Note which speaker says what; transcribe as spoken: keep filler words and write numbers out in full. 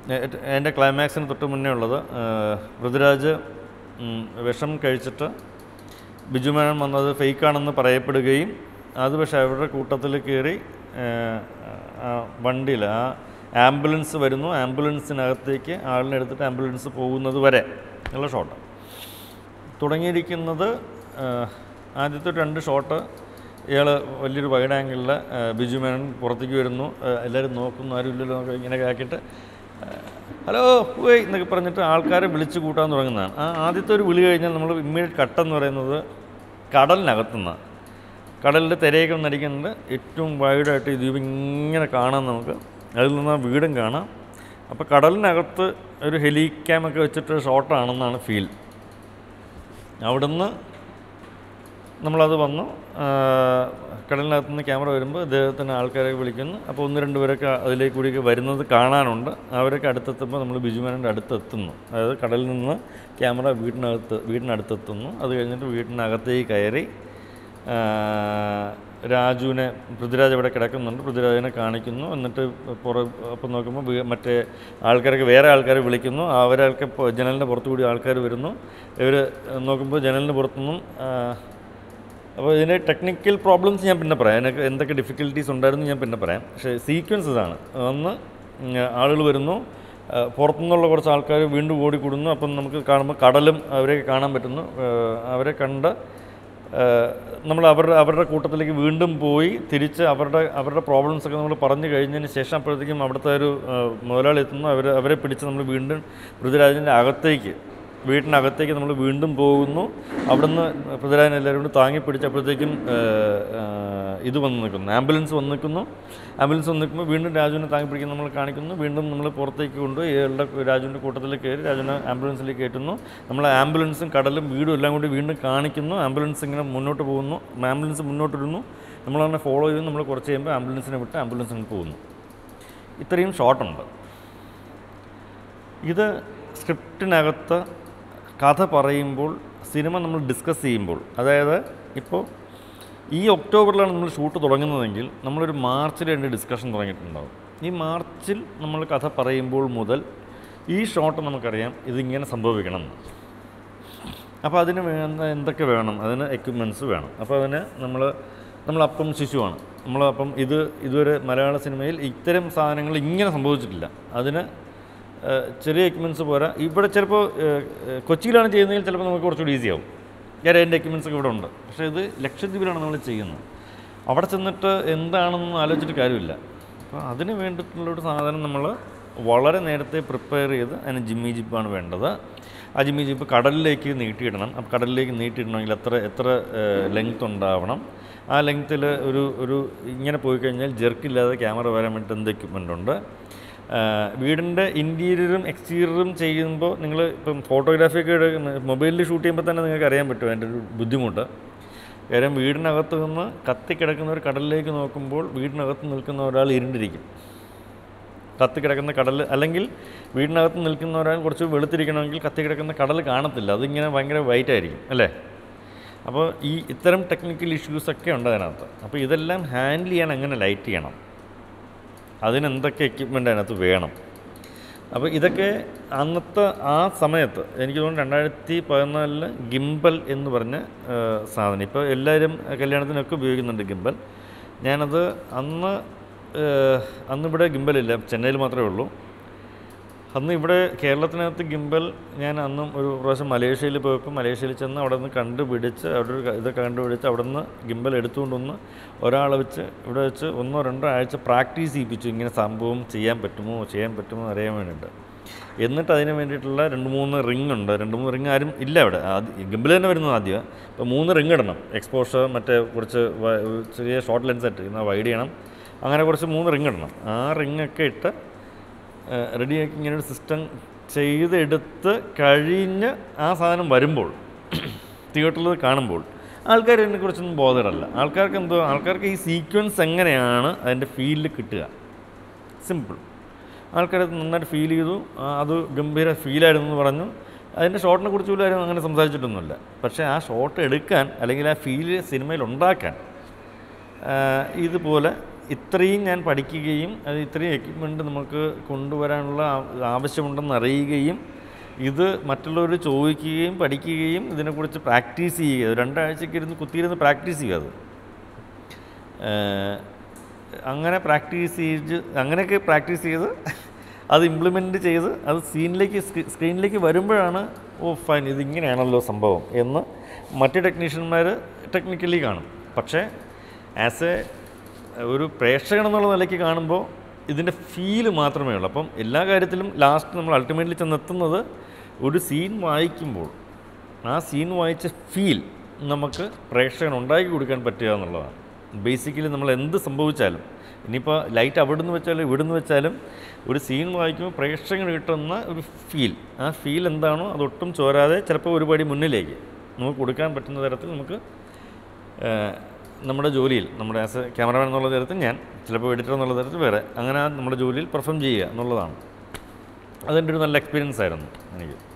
Speaker 1: അതിൻ്റെ ക്ലൈമാക്സിന് തൊട്ട് മുന്നേ ഉള്ളത് പൃഥ്വിരാജ് വിഷം കഴിച്ചിട്ട് ബിജു മേനോൻ വന്നത് ഫേക്കാണെന്ന് പറയപ്പെടുകയും അത് പക്ഷേ അവരുടെ കൂട്ടത്തിൽ കയറി വണ്ടിയിൽ ആ ആംബുലൻസ് വരുന്നു, ആംബുലൻസിനകത്തേക്ക് ആളിനെ എടുത്തിട്ട് ആംബുലൻസ് പോകുന്നത് വരെ ഉള്ള ഷോട്ട് തുടങ്ങിയിരിക്കുന്നത്. ആദ്യത്തെ രണ്ട് ഷോട്ട് ഇയാൾ വലിയൊരു വൈഡ് ആംഗിളിൽ ബിജു മേനോൻ പുറത്തേക്ക് വരുന്നു, എല്ലാവരും നോക്കുന്നു, ആരും ഇല്ലല്ലോ നോക്കുക, ഇങ്ങനെയൊക്കെ ആക്കിയിട്ട് ഹലോ പോയി എന്നൊക്കെ പറഞ്ഞിട്ട് ആൾക്കാരെ വിളിച്ച് കൂട്ടാൻ തുടങ്ങുന്നതാണ്. ആ ആദ്യത്തെ ഒരു വിളി കഴിഞ്ഞാൽ നമ്മൾ ഇമ്മീഡിയറ്റ് കട്ടെന്ന് പറയുന്നത് കടലിനകത്തുനിന്നാണ്. കടലിൻ്റെ തിരയൊക്കെ നടിക്കുന്നുണ്ട്, ഏറ്റവും വൈഡായിട്ട് ഈ ദ്വീപ് ഇങ്ങനെ കാണാം നമുക്ക്, അതിൽ നിന്ന് ആ വീടും കാണാം. അപ്പോൾ കടലിനകത്ത് ഒരു ഹെലിക്യാമൊക്കെ വെച്ചിട്ട് ഷോട്ടാണെന്നാണ് ഫീൽ. അവിടുന്ന് നമ്മളത് വന്നു, കടലിനകത്ത് നിന്ന് ക്യാമറ വരുമ്പോൾ ഇദ്ദേഹത്തിന് ആൾക്കാരെ വിളിക്കുന്നു. അപ്പോൾ ഒന്ന് രണ്ട് പേരൊക്കെ അതിലേക്ക് കൂടിയൊക്കെ വരുന്നത് കാണാനുണ്ട്. അവരൊക്കെ അടുത്തെത്തുമ്പോൾ നമ്മൾ ബിജു മേനോൻ്റെ അടുത്തെത്തുന്നു. അതായത് കടലിൽ നിന്ന് ക്യാമറ വീടിനകത്ത് വീടിനടുത്തെത്തുന്നു. അത് കഴിഞ്ഞിട്ട് വീട്ടിനകത്തേക്ക് കയറി രാജുവിനെ, പൃഥ്വിരാജ് ഇവിടെ കിടക്കുന്നുണ്ട്, പൃഥ്വിരാജിനെ കാണിക്കുന്നു. എന്നിട്ട് പുറ അപ്പം നോക്കുമ്പോൾ മറ്റേ ആൾക്കാരൊക്കെ വേറെ ആൾക്കാരെ വിളിക്കുന്നു. അവരൊക്കെ ജനലിൻ്റെ പുറത്തുകൂടി ആൾക്കാർ വരുന്നു. ഇവർ നോക്കുമ്പോൾ ജനലിന് പുറത്തുനിന്നും. അപ്പോൾ ഇതിൻ്റെ ടെക്നിക്കൽ പ്രോബ്ലംസ് ഞാൻ പിന്നെ പറയാം, അതിനൊക്കെ എന്തൊക്കെ ഡിഫിക്കൽട്ടീസ് ഉണ്ടായിരുന്നു ഞാൻ പിന്നെ പറയാം. പക്ഷേ സീക്വൻസ് ഇതാണ്. ഒന്ന് ആളുകൾ വരുന്നു, പുറത്തുനിന്നുള്ള കുറച്ച് ആൾക്കാർ വീണ്ടും ഓടിക്കൂടുന്നു. അപ്പം നമുക്ക് കാണുമ്പോൾ കടലും അവരെ കാണാൻ പറ്റുന്നു. അവരെ കണ്ട് നമ്മൾ അവരുടെ അവരുടെ കൂട്ടത്തിലേക്ക് വീണ്ടും പോയി തിരിച്ച് അവരുടെ അവരുടെ പ്രോബ്ലംസൊക്കെ നമ്മൾ പറഞ്ഞു കഴിഞ്ഞതിന് ശേഷം അപ്പോഴത്തേക്കും അവിടുത്തെ ഒരു മുതലാളി എത്തുന്നു. അവർ അവരെ പിടിച്ച് നമ്മൾ വീണ്ടും പൃഥ്വിരാജിൻ്റെ അകത്തേക്ക് വീട്ടിനകത്തേക്ക് നമ്മൾ വീണ്ടും പോകുന്നു. അവിടുന്ന് പൃഥ്വിരാജിനെ എല്ലാവരും കൂടി താങ്ങി പിടിച്ചപ്പോഴത്തേക്കും ഇത് വന്ന് നിൽക്കുന്നു, ആംബുലൻസ് വന്ന് നിൽക്കുന്നു. ആംബുലൻസ് വന്ന് നിൽക്കുമ്പോൾ വീണ്ടും രാജുവിനെ താങ്ങി പിടിക്കുന്ന നമ്മൾ കാണിക്കുന്നു. വീണ്ടും നമ്മൾ പുറത്തേക്ക് കൊണ്ടുപോയി ഇയാളുടെ രാജുവിൻ്റെ കൂട്ടത്തിൽ കയറി രാജുവിനെ ആംബുലൻസിലേക്ക് കയറ്റുന്നു. നമ്മൾ ആംബുലൻസും കടലും വീടും എല്ലാം കൂടി വീണ്ടും കാണിക്കുന്നു. ആംബുലൻസ് ഇങ്ങനെ മുന്നോട്ട് പോകുന്നു, ആംബുലൻസ് മുന്നോട്ടിരുന്നു. നമ്മളങ്ങനെ ഫോളോ ചെയ്യുന്നു. നമ്മൾ കുറച്ച് കഴിയുമ്പോൾ ആംബുലൻസിനെ വിട്ട് ആംബുലൻസിന് പോകുന്നു. ഇത്രയും ഷോട്ടുണ്ട്. ഇത് സ്ക്രിപ്റ്റിനകത്ത് കഥ പറയുമ്പോൾ, സിനിമ നമ്മൾ ഡിസ്കസ് ചെയ്യുമ്പോൾ, അതായത് ഇപ്പോൾ ഈ ഒക്ടോബറിലാണ് നമ്മൾ ഷൂട്ട് തുടങ്ങുന്നതെങ്കിൽ നമ്മളൊരു മാർച്ചിൽ രണ്ട് ഡിസ്കഷൻ തുടങ്ങിയിട്ടുണ്ടാകും. ഈ മാർച്ചിൽ നമ്മൾ കഥ പറയുമ്പോൾ മുതൽ ഈ ഷോട്ട് നമുക്കറിയാം ഇതിങ്ങനെ സംഭവിക്കണം. അപ്പോൾ അതിന് വേണ്ട എന്തൊക്കെ വേണം, അതിന് എക്യുപ്മെൻറ്റ്സ് വേണം. അപ്പോൾ അതിന് നമ്മൾ നമ്മളപ്പം ശിശുവാണ്. നമ്മളപ്പം ഇത് ഇതുവരെ മലയാള സിനിമയിൽ ഇത്തരം സാധനങ്ങൾ ഇങ്ങനെ സംഭവിച്ചിട്ടില്ല. അതിന് ചെറിയ എക്യുപ്മെൻറ്റ്സ് പോരാ. ഇവിടെ ചിലപ്പോൾ കൊച്ചിയിലാണ് ചെയ്യുന്നതെങ്കിൽ ചിലപ്പോൾ നമുക്ക് കുറച്ചുകൂടി ഈസി ആവും. ഞാൻ എൻ്റെ എക്യുപ്മെൻറ്റ്സ് ഒക്കെ ഇവിടെ ഉണ്ട്. പക്ഷേ ഇത് ലക്ഷദ്വീപിലാണ് നമ്മൾ ചെയ്യുന്നത്. അവിടെ ചെന്നിട്ട് എന്താണെന്ന് ആലോചിച്ചിട്ട് കാര്യമില്ല. അപ്പോൾ അതിന് വേണ്ടിയിട്ടുള്ളൊരു സാധനം നമ്മൾ വളരെ നേരത്തെ പ്രിപ്പയർ ചെയ്ത് അതിന് ജിമ്മി ജിപ്പാണ് വേണ്ടത്. ആ ജിമ്മി ജിപ്പ് കടലിലേക്ക് നീട്ടിയിടണം. അപ്പോൾ കടലിലേക്ക് നീട്ടിയിടണമെങ്കിൽ എത്ര എത്ര ലെങ്ത് ഉണ്ടാവണം. ആ ലെങ്ത്തിൽ ഒരു ഒരു ഇങ്ങനെ പോയി കഴിഞ്ഞാൽ ജെർക്കില്ലാതെ ക്യാമറ വരാൻ വേണ്ടിയിട്ട് എന്ത് എക്യുപ്മെൻ്റ് ഉണ്ട്. വീടിൻ്റെ ഇൻറ്റീരിയറും എക്സ്റ്റീരിയറും ചെയ്യുമ്പോൾ നിങ്ങൾ ഇപ്പം ഫോട്ടോഗ്രാഫിയൊക്കെ മൊബൈലിൽ ഷൂട്ട് ചെയ്യുമ്പോൾ തന്നെ നിങ്ങൾക്ക് അറിയാൻ പറ്റും അതിൻ്റെ ഒരു ബുദ്ധിമുട്ട്. കാര്യം വീടിനകത്ത് നിന്ന് കത്തിക്കിടക്കുന്ന ഒരു കടലിലേക്ക് നോക്കുമ്പോൾ വീടിനകത്ത് നിൽക്കുന്ന ഒരാൾ ഇരുണ്ടിരിക്കും. കത്തിക്കിടക്കുന്ന കടൽ, അല്ലെങ്കിൽ വീടിനകത്ത് നിൽക്കുന്ന ഒരാൾ കുറച്ച് വെളുത്തിരിക്കണമെങ്കിൽ കത്തിക്കിടക്കുന്ന കടൽ കാണത്തില്ല, അതിങ്ങനെ ഭയങ്കര വൈറ്റ് ആയിരിക്കും അല്ലേ. അപ്പോൾ ഈ ഇത്തരം ടെക്നിക്കൽ ഇഷ്യൂസൊക്കെ ഉണ്ട് അതിനകത്ത്. അപ്പോൾ ഇതെല്ലാം ഹാൻഡിൽ ചെയ്യാൻ എങ്ങനെ ലൈറ്റ് ചെയ്യണം, അതിനെന്തൊക്കെ എക്യുപ്മെൻ്റ് അതിനകത്ത് വേണം. അപ്പോൾ ഇതൊക്കെ അന്നത്തെ ആ സമയത്ത് എനിക്ക് തോന്നുന്നു രണ്ടായിരത്തി പതിനാലില് ഗിംബൽ എന്ന് പറഞ്ഞ സാധനം, ഇപ്പോൾ എല്ലാവരും കല്യാണത്തിനൊക്കെ ഉപയോഗിക്കുന്നുണ്ട് ഗിംബൽ. ഞാനത് അന്ന് അന്നിവിടെ ഗിംബലില്ല, ചെന്നൈയിൽ മാത്രമേ ഉള്ളൂ. അന്ന് ഇവിടെ കേരളത്തിനകത്ത് ഗിംബൽ ഞാൻ അന്നും ഒരു പ്രാവശ്യം മലേഷ്യയിൽ പോയപ്പോൾ മലേഷ്യയിൽ ചെന്ന് അവിടെ നിന്ന് കണ്ടുപിടിച്ച് അവിടെ ഒരു ഇതൊക്കെ കണ്ടുപിടിച്ച് അവിടെ നിന്ന് ഗിംബൽ എടുത്തുകൊണ്ടൊന്ന് ഒരാളെ വെച്ച് ഇവിടെ വെച്ച് ഒന്നോ രണ്ടോ ആഴ്ച പ്രാക്ടീസ് ചെയ്യിപ്പിച്ചു. ഇങ്ങനെ സംഭവം ചെയ്യാൻ പറ്റുമോ ചെയ്യാൻ പറ്റുമോ അറിയാൻ വേണ്ടിയിട്ട്. എന്നിട്ട് അതിന് വേണ്ടിയിട്ടുള്ള രണ്ട് മൂന്ന് റിങ് ഉണ്ട്. രണ്ട് മൂന്ന് റിങ് ആരും ഇല്ല അവിടെ. ആദ്യം ഗിംബൽ തന്നെ വരുന്നത് ആദ്യം. അപ്പോൾ മൂന്ന് റിങ് ഇടണം. എക്സ്പോഷർ, മറ്റേ കുറച്ച് ചെറിയ ഷോർട്ട് ലെൻസ് ആയിട്ട് എന്നാൽ വൈഡ് ചെയ്യണം. അങ്ങനെ കുറച്ച് മൂന്ന് റിങ് ഇടണം. ആ റിങ്ങൊക്കെ ഇട്ട് റെഡിയാക്കി ഇങ്ങനെ ഒരു സിസ്റ്റം ചെയ്തെടുത്ത് കഴിഞ്ഞ് ആ സാധനം വരുമ്പോൾ തിയേറ്ററിൽ കാണുമ്പോൾ ആൾക്കാർ ഇതിനെക്കുറിച്ചൊന്നും ബോധരല്ല. ആൾക്കാർക്ക് എന്തോ ആൾക്കാർക്ക് ഈ സീക്വൻസ് എങ്ങനെയാണ് അതിൻ്റെ ഫീലിൽ കിട്ടുക, സിമ്പിൾ. ആൾക്കാരത് നന്നായിട്ട് ഫീൽ ചെയ്തു, അത് ഗംഭീര ഫീലായിരുന്നു എന്ന് പറഞ്ഞു. അതിൻ്റെ ഷോട്ടിനെ കുറിച്ച് പോലും ആരും അങ്ങനെ സംസാരിച്ചിട്ടൊന്നുമില്ല. പക്ഷേ ആ ഷോട്ട് എടുക്കാൻ അല്ലെങ്കിൽ ആ ഫീല് സിനിമയിൽ ഉണ്ടാക്കാൻ ഇതുപോലെ ഇത്രയും ഞാൻ പഠിക്കുകയും അത് ഇത്രയും എക്യുപ്മെൻറ്റ് നമുക്ക് കൊണ്ടുവരാനുള്ള ആവശ്യമുണ്ടെന്ന് അറിയുകയും ഇത് മറ്റുള്ളവർ ചോദിക്കുകയും പഠിക്കുകയും ഇതിനെക്കുറിച്ച് പ്രാക്ടീസ് ചെയ്യുക, രണ്ടാഴ്ചയ്ക്ക് ഇരുന്ന് കുത്തിയിരുന്ന് പ്രാക്ടീസ് ചെയ്യുക. അത് അങ്ങനെ പ്രാക്ടീസ് ചെയ്ത് അങ്ങനെയൊക്കെ പ്രാക്ടീസ് ചെയ്ത് അത് ഇംപ്ലിമെൻറ്റ് ചെയ്ത് അത് സീനിലേക്ക് സ്ക്രീനിലേക്ക് വരുമ്പോഴാണ് ഓ ഫൈൻ ഇതിങ്ങനെയാണല്ലോ സംഭവം എന്ന് മറ്റ് ടെക്നീഷ്യന്മാർ ടെക്നിക്കലി കാണും. പക്ഷേ ആസ് എ ഒരു പ്രേക്ഷകൻ എന്നുള്ള നിലയ്ക്ക് കാണുമ്പോൾ ഇതിൻ്റെ ഫീല് മാത്രമേ ഉള്ളൂ. അപ്പം എല്ലാ കാര്യത്തിലും ലാസ്റ്റ് നമ്മൾ അൾട്ടിമേറ്റ്ലി ചെന്നെത്തുന്നത് ഒരു സീൻ വായിക്കുമ്പോൾ ആ സീൻ വായിച്ച ഫീൽ നമുക്ക് പ്രേക്ഷകൻ ഉണ്ടാക്കി കൊടുക്കാൻ പറ്റുക എന്നുള്ളതാണ്. ബേസിക്കലി നമ്മൾ എന്ത് സംഭവിച്ചാലും, ഇനിയിപ്പോൾ ലൈറ്റ് അവിടെ നിന്ന് വെച്ചാലും ഇവിടെ നിന്ന് വെച്ചാലും ഒരു സീൻ വായിക്കുമ്പോൾ പ്രേക്ഷകന് കിട്ടുന്ന ഒരു ഫീൽ, ആ ഫീൽ എന്താണോ അതൊട്ടും ചോരാതെ ചിലപ്പോൾ ഒരുപടി മുന്നിലേക്ക് നമുക്ക് കൊടുക്കാൻ പറ്റുന്ന തരത്തിൽ നമുക്ക് നമ്മുടെ ജോലിയിൽ, നമ്മുടെ ആസ് എ ക്യാമറമാൻ എന്നുള്ള തരത്തിൽ ഞാൻ, ചിലപ്പോൾ എഡിറ്റർ എന്നുള്ള തരത്തിൽ വേറെ, അങ്ങനെ നമ്മുടെ ജോലിയിൽ പെർഫോം ചെയ്യുക എന്നുള്ളതാണ്. അതെൻ്റെ ഒരു നല്ല എക്സ്പീരിയൻസ് ആയിരുന്നു എനിക്ക്.